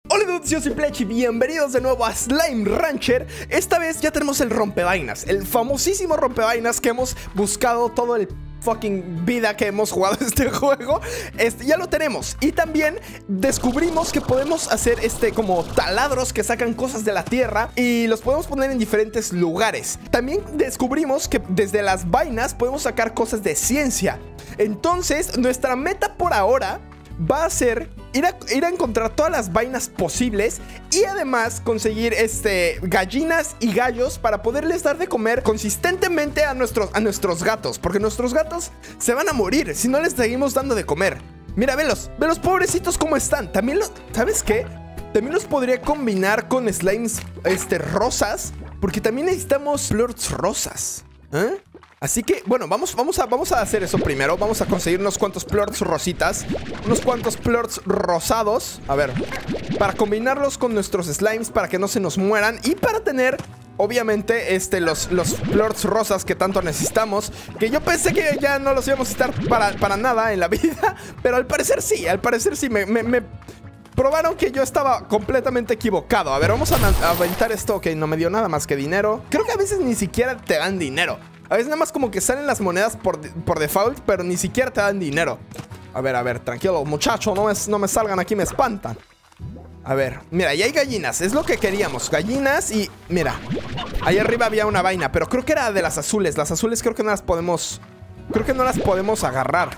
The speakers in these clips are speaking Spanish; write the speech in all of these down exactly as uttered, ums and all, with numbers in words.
Hola dudes, yo soy Plech y bienvenidos de nuevo a Slime Rancher. Esta vez ya tenemos el rompevainas, el famosísimo rompevainas que hemos buscado todo el fucking vida que hemos jugado este juego. Este, ya lo tenemos. Y también descubrimos que podemos hacer este como taladros que sacan cosas de la tierra y los podemos poner en diferentes lugares. También descubrimos que desde las vainas podemos sacar cosas de ciencia. Entonces nuestra meta por ahora va a ser ir a, ir a encontrar todas las vainas posibles y además conseguir este, gallinas y gallos para poderles dar de comer consistentemente a nuestros, a nuestros gatos. Porque nuestros gatos se van a morir si no les seguimos dando de comer. Mira, velos, velos pobrecitos cómo están. También los, ¿sabes qué? También los podría combinar con slimes este, rosas, porque también necesitamos flores rosas. ¿Eh? Así que, bueno, vamos, vamos, a, vamos a hacer eso primero. Vamos a conseguir unos cuantos plorts rositas, unos cuantos plorts rosados. A ver, para combinarlos con nuestros slimes para que no se nos mueran y para tener, obviamente, este, los, los plorts rosas que tanto necesitamos. Que yo pensé que ya no los íbamos a necesitar para, para nada en la vida, pero al parecer sí, al parecer sí, me... me, me probaron que yo estaba completamente equivocado. A ver, vamos a, a aventar esto. Ok, no me dio nada más que dinero. Creo que a veces ni siquiera te dan dinero. A veces nada más como que salen las monedas por, por default, pero ni siquiera te dan dinero. A ver, a ver, tranquilo, muchacho, no me, no me salgan aquí, me espantan. A ver, mira, y hay gallinas, es lo que queríamos, gallinas y... Mira, ahí arriba había una vaina, pero creo que era de las azules. Las azules creo que no las podemos... Creo que no las podemos agarrar.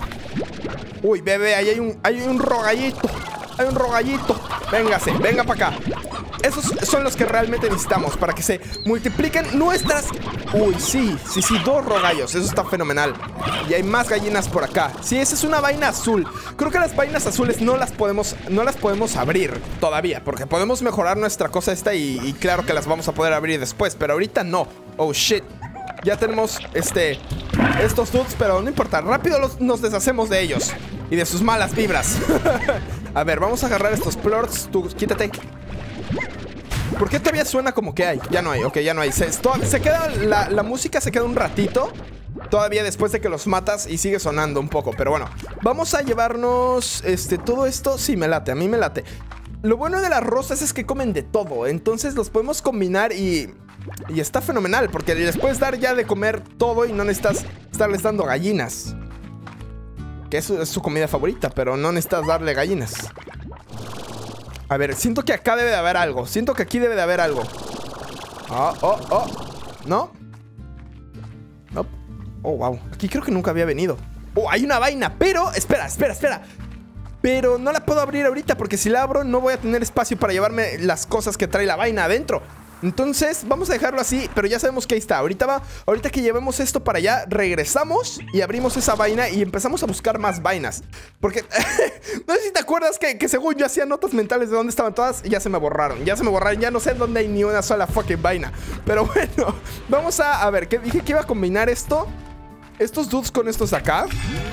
Uy, bebé, ahí hay un, hay un rogallito. Hay un rogallito. Véngase, venga para acá. Esos son los que realmente necesitamos para que se multipliquen nuestras... Uy, sí, sí, sí, dos rogallos. Eso está fenomenal. Y hay más gallinas por acá. Sí, esa es una vaina azul. Creo que las vainas azules no las podemos, no las podemos abrir todavía, porque podemos mejorar nuestra cosa esta y, y claro que las vamos a poder abrir después, pero ahorita no. Oh, shit. Ya tenemos, este... estos dudes, pero no importa. Rápido los, nos deshacemos de ellos y de sus malas vibras. A ver, vamos a agarrar estos plorts. Tú, quítate. ¿Por qué todavía suena como que hay? Ya no hay, ok, ya no hay. Se, se queda, la, la música se queda un ratito todavía después de que los matas y sigue sonando un poco. Pero bueno, vamos a llevarnos este, todo esto. Sí, me late, a mí me late. Lo bueno de las rosas es que comen de todo. Entonces los podemos combinar y... Y está fenomenal, porque les puedes dar ya de comer todo y no necesitas estarles dando gallinas. Que eso es su comida favorita, pero no necesitas darle gallinas. A ver, siento que acá debe de haber algo. Siento que aquí debe de haber algo. Oh, oh, oh. ¿No? No. Oh, wow. Aquí creo que nunca había venido. Oh, hay una vaina, pero... Espera, espera, espera. Pero no la puedo abrir ahorita, porque si la abro no voy a tener espacio para llevarme las cosas que trae la vaina adentro. Entonces vamos a dejarlo así, pero ya sabemos que ahí está. Ahorita va, ahorita que llevemos esto para allá, regresamos y abrimos esa vaina y empezamos a buscar más vainas. Porque no sé si te acuerdas que, que según yo hacía notas mentales de dónde estaban todas y ya se me borraron. Ya se me borraron, ya no sé dónde hay ni una sola fucking vaina. Pero bueno, vamos a, a ver, que dije que iba a combinar esto, estos dudes con estos de acá.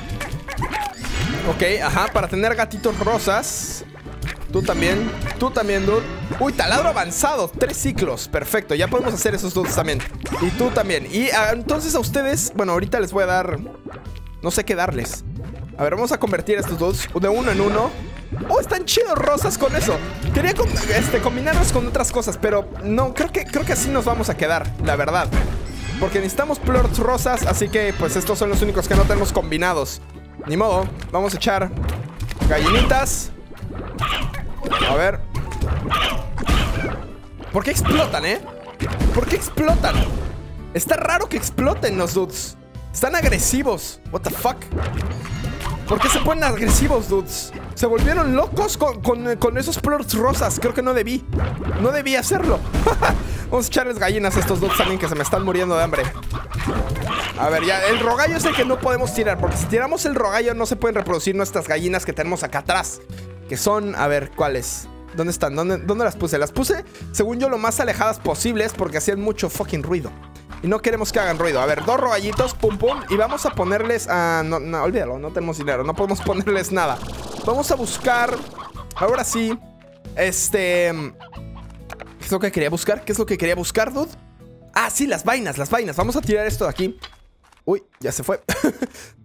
Ok, ajá, para tener gatitos rosas. Tú también, tú también, dude. Uy, taladro avanzado, tres ciclos. Perfecto, ya podemos hacer esos dudes también. Y tú también. Y uh, entonces a ustedes, bueno, ahorita les voy a dar... No sé qué darles. A ver, vamos a convertir a estos dudes de uno en uno. Oh, están chidos rosas con eso. Quería com este, combinarlos con otras cosas, pero no, creo que, creo que así nos vamos a quedar, la verdad. Porque necesitamos plorts rosas, así que pues estos son los únicos que no tenemos combinados. Ni modo, vamos a echar gallinitas. A ver. ¿Por qué explotan, eh? ¿Por qué explotan? Está raro que exploten los dudes. Están agresivos. What the fuck? ¿Por qué se ponen agresivos, dudes? Se volvieron locos con, con, con esos plorts rosas. Creo que no debí. No debí hacerlo. Vamos a echarles gallinas a estos dudes también, que se me están muriendo de hambre. A ver, ya, el rogallo es el que no podemos tirar, porque si tiramos el rogallo no se pueden reproducir nuestras gallinas que tenemos acá atrás. Que son, a ver, ¿cuáles? ¿Dónde están? ¿Dónde, ¿Dónde las puse? Las puse, según yo, lo más alejadas posibles, porque hacían mucho fucking ruido. Y no queremos que hagan ruido. A ver, dos rogallitos, pum pum. Y vamos a ponerles a... No, no, olvídalo, no tenemos dinero. No podemos ponerles nada. Vamos a buscar... Ahora sí. Este... ¿Qué es lo que quería buscar? ¿Qué es lo que quería buscar, dude? Ah, sí, las vainas, las vainas. Vamos a tirar esto de aquí. Uy, ya se fue.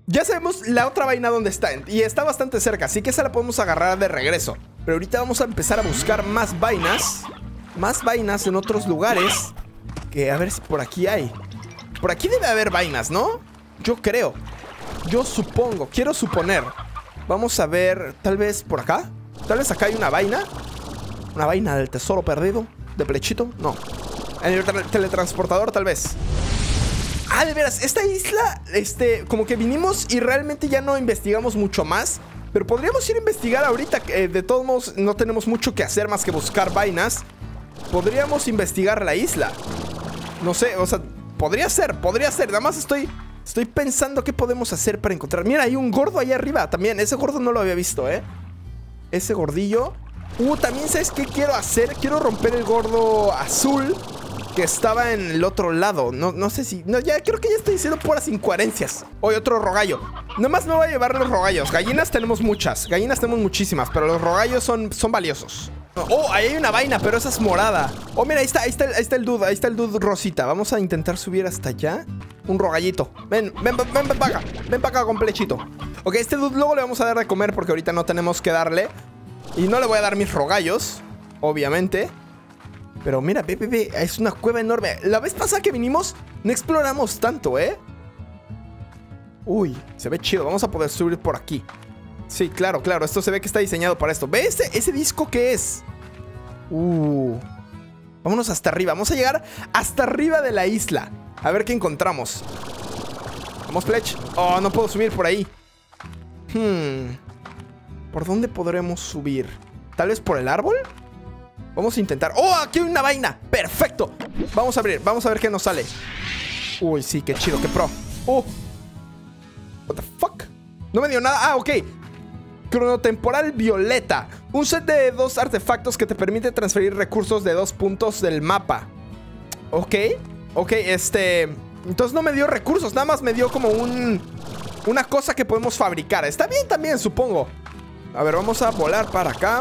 Ya sabemos la otra vaina dónde está. Y está bastante cerca, así que esa la podemos agarrar de regreso. Pero ahorita vamos a empezar a buscar más vainas. Más vainas en otros lugares. Que a ver si por aquí hay. Por aquí debe haber vainas, ¿no? Yo creo. Yo supongo, quiero suponer. Vamos a ver, tal vez por acá. Tal vez acá hay una vaina. Una vaina del tesoro perdido. ¿De Plechito? No. En el teletransportador tal vez. Ah, de veras, esta isla, este, como que vinimos y realmente ya no investigamos mucho más. Pero podríamos ir a investigar ahorita. eh, De todos modos, no tenemos mucho que hacer más que buscar vainas. Podríamos investigar la isla. No sé, o sea, podría ser, podría ser. Nada más estoy, estoy pensando qué podemos hacer para encontrar. Mira, hay un gordo ahí arriba también. Ese gordo no lo había visto, ¿eh? Ese gordillo. Uh, también, ¿sabes qué quiero hacer? Quiero romper el gordo azul que estaba en el otro lado. No, no sé si... No, ya creo que ya estoy diciendo puras incoherencias. Hoy otro rogallo. Nomás me voy a llevar los rogallos. Gallinas tenemos muchas. Gallinas tenemos muchísimas. Pero los rogallos son, son valiosos. Oh, ahí hay una vaina, pero esa es morada. Oh, mira, ahí está, ahí está, ahí está el dude. Ahí está el dude rosita. Vamos a intentar subir hasta allá. Un rogallito. Ven, ven, ven, ven, ven para acá. Ven para acá con Plechito. Ok, este dude luego le vamos a dar de comer porque ahorita no tenemos que darle. Y no le voy a dar mis rogallos, obviamente. Pero mira, ve, ve, ve, es una cueva enorme. La vez pasada que vinimos, no exploramos tanto, ¿eh? Uy, se ve chido. Vamos a poder subir por aquí. Sí, claro, claro. Esto se ve que está diseñado para esto. ¿Ve ese, ese disco qué es? Uh. Vámonos hasta arriba. Vamos a llegar hasta arriba de la isla. A ver qué encontramos. Vamos, Plech. Oh, no puedo subir por ahí. Hmm. ¿Por dónde podremos subir? ¿Tal vez por el árbol? Vamos a intentar. ¡Oh! Aquí hay una vaina. ¡Perfecto! Vamos a abrir. Vamos a ver qué nos sale. Uy, sí, qué chido, qué pro. ¡Oh! What the fuck? No me dio nada. Ah, ok. Cronotemporal violeta. Un set de dos artefactos que te permite transferir recursos de dos puntos del mapa. Ok. Ok, este... Entonces no me dio recursos. Nada más me dio como un... Una cosa que podemos fabricar. Está bien también, supongo. A ver, vamos a volar para acá.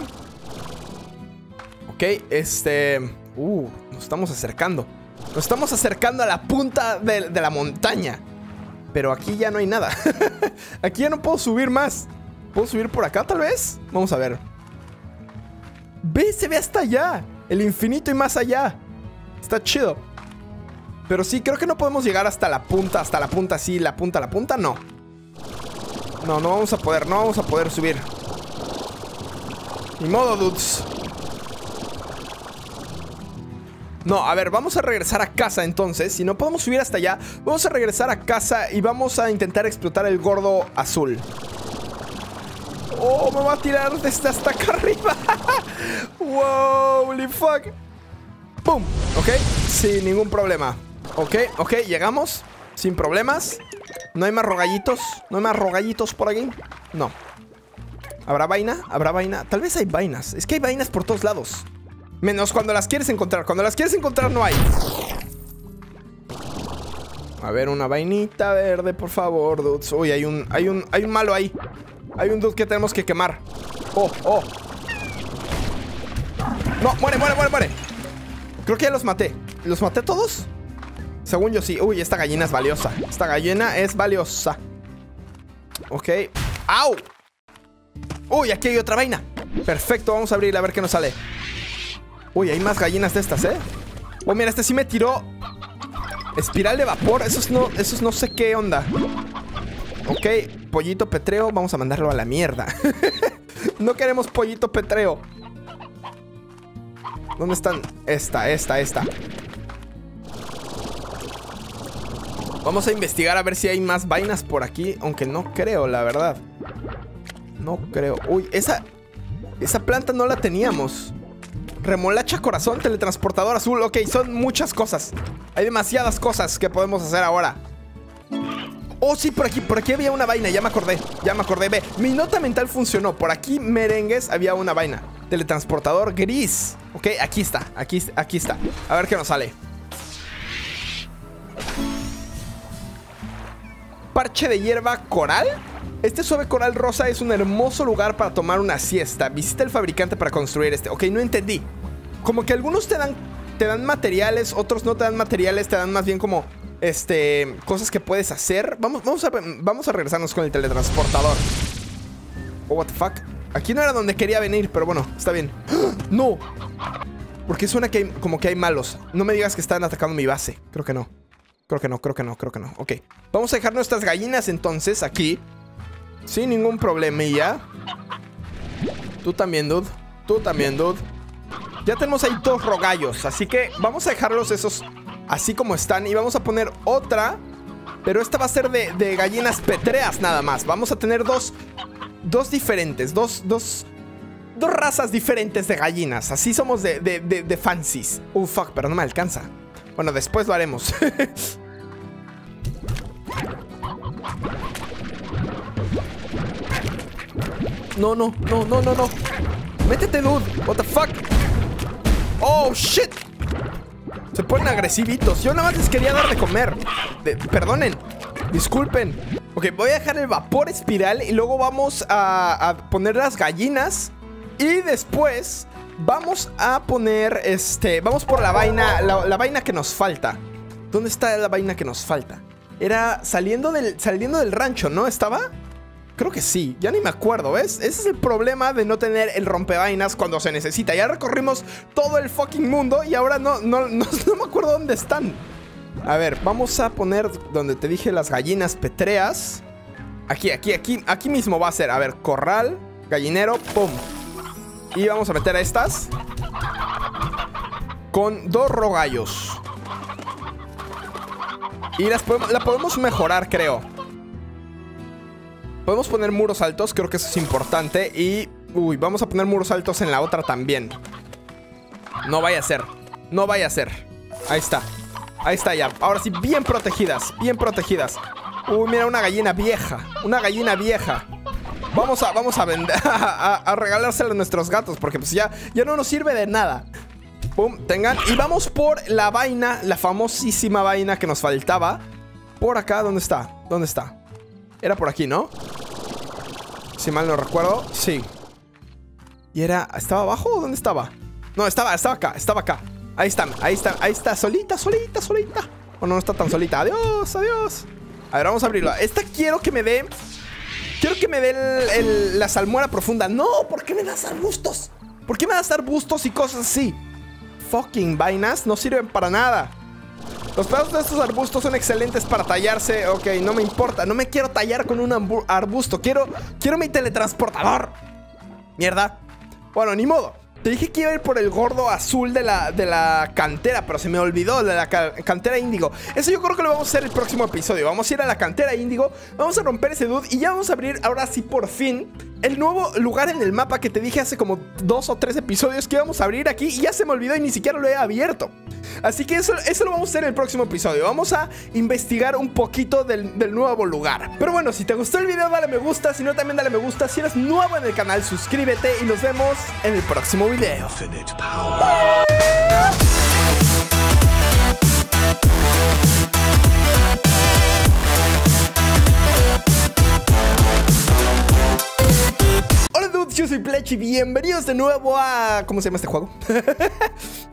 Ok, este... Uh, nos estamos acercando. Nos estamos acercando a la punta de, de la montaña. Pero aquí ya no hay nada. Aquí ya no puedo subir más. ¿Puedo subir por acá tal vez? Vamos a ver. Ve, se ve hasta allá. El infinito y más allá. Está chido. Pero sí, creo que no podemos llegar hasta la punta. Hasta la punta, sí, la punta, la punta, no. No, no vamos a poder, no vamos a poder subir. Ni modo, dudes. No, a ver, vamos a regresar a casa entonces. Si no podemos subir hasta allá, vamos a regresar a casa y vamos a intentar explotar el gordo azul. Oh, me va a tirar desde hasta acá arriba. Wow, holy fuck. Pum, ok, sin ningún problema. Ok, ok, llegamos sin problemas. No hay más rogallitos. No hay más rogallitos por aquí. No. ¿Habrá vaina? ¿Habrá vaina? Tal vez hay vainas. Es que hay vainas por todos lados. Menos cuando las quieres encontrar. Cuando las quieres encontrar no hay. A ver, una vainita verde, por favor, dudes. Uy, hay un, hay un, hay un malo ahí. Hay un dude que tenemos que quemar. Oh, oh. No, muere, muere, muere, muere. Creo que ya los maté. ¿Los maté todos? Según yo sí. Uy, esta gallina es valiosa. Esta gallina es valiosa. Ok. ¡Au! Uy, aquí hay otra vaina. Perfecto, vamos a abrirla a ver qué nos sale. Uy, hay más gallinas de estas, ¿eh? Oh, mira, este sí me tiró espiral de vapor. Esos no, esos no sé qué onda. Ok, pollito petreo. Vamos a mandarlo a la mierda. No queremos pollito petreo. ¿Dónde están? Esta, esta, esta. Vamos a investigar a ver si hay más vainas por aquí. Aunque no creo, la verdad. No creo. Uy, esa... Esa planta no la teníamos. Remolacha corazón, teletransportador azul. Ok, son muchas cosas. Hay demasiadas cosas que podemos hacer ahora. Oh, sí, por aquí, por aquí había una vaina. Ya me acordé, ya me acordé. Ve, mi nota mental funcionó. Por aquí, merengues, había una vaina. Teletransportador gris. Ok, aquí está, aquí, aquí está. A ver qué nos sale. Parche de hierba coral. Este suave coral rosa es un hermoso lugar para tomar una siesta. Visita el fabricante para construir este. Ok, no entendí. Como que algunos te dan, te dan materiales, otros no te dan materiales, te dan más bien como este, cosas que puedes hacer. Vamos, vamos, a, vamos a regresarnos con el teletransportador. Oh, what the fuck. Aquí no era donde quería venir, pero bueno, está bien. ¡No! Porque suena que hay, como que hay malos. No me digas que están atacando mi base. Creo que no. Creo que no, creo que no, creo que no. Ok. Vamos a dejar nuestras gallinas entonces aquí. Sin ningún problemilla. Tú también, dude. Tú también, dude. Ya tenemos ahí dos rogallos. Así que vamos a dejarlos esos así como están. Y vamos a poner otra. Pero esta va a ser de, de gallinas petreas nada más. Vamos a tener dos... Dos diferentes. Dos... Dos... Dos razas diferentes de gallinas. Así somos de, de, de, de fancies. Uh, fuck, pero no me alcanza. Bueno, después lo haremos. No, no, no, no, no, no. Métete, dude. What the fuck. Oh, shit. Se ponen agresivitos. Yo nada más les quería dar de comer. de, Perdonen. Disculpen. Ok, voy a dejar el vapor espiral. Y luego vamos a, a poner las gallinas. Y después vamos a poner este... Vamos por la vaina, la, la vaina que nos falta. ¿Dónde está la vaina que nos falta? Era saliendo del, saliendo del rancho, ¿no? ¿Estaba? Creo que sí, ya ni me acuerdo, ¿ves? Ese es el problema de no tener el rompevainas cuando se necesita. Ya recorrimos todo el fucking mundo y ahora no, no, no, no me acuerdo dónde están. A ver, vamos a poner donde te dije las gallinas petreas. Aquí, aquí, aquí, aquí mismo va a ser. A ver, corral, gallinero, pum. Y vamos a meter a estas con dos rogallos. Y las podemos, la podemos mejorar, creo. Podemos poner muros altos, creo que eso es importante. Y, uy, vamos a poner muros altos en la otra también. No vaya a ser, no vaya a ser. Ahí está, ahí está ya. Ahora sí, bien protegidas, bien protegidas. Uy, mira, una gallina vieja, una gallina vieja. Vamos a, vamos a vender, a, a, a regalársela a nuestros gatos, porque pues ya, ya no nos sirve de nada. Pum, tengan. Y vamos por la vaina, la famosísima vaina que nos faltaba. Por acá, ¿dónde está? ¿Dónde está? Era por aquí, ¿no? Si mal no recuerdo, sí. ¿Y era, estaba abajo o dónde estaba? No, estaba, estaba acá, estaba acá. Ahí está, ahí está, ahí está, solita, solita, solita. O no, no está tan solita, adiós, adiós. A ver, vamos a abrirlo. Esta quiero que me dé... Quiero que me dé el, el, la salmuera profunda. No, ¿por qué me das arbustos? ¿Por qué me das arbustos y cosas así? Fucking vainas no sirven para nada. Los pedazos de estos arbustos son excelentes para tallarse. Ok, no me importa. No me quiero tallar con un arbusto. Quiero, quiero mi teletransportador. Mierda. Bueno, ni modo. Te dije que iba a ir por el gordo azul de la, de la cantera, pero se me olvidó, de la ca cantera índigo. Eso yo creo que lo vamos a hacer el próximo episodio. Vamos a ir a la cantera índigo, vamos a romper ese dude y ya vamos a abrir ahora sí por fin el nuevo lugar en el mapa que te dije hace como dos o tres episodios que íbamos a abrir aquí y ya se me olvidó y ni siquiera lo he abierto. Así que eso, eso lo vamos a hacer en el próximo episodio. Vamos a investigar un poquito del, del nuevo lugar. Pero bueno, si te gustó el video, dale me gusta. Si no, también dale me gusta. Si eres nuevo en el canal, suscríbete y nos vemos en el próximo video. Hola dudes, yo soy Plech y bienvenidos de nuevo a... ¿Cómo se llama este juego?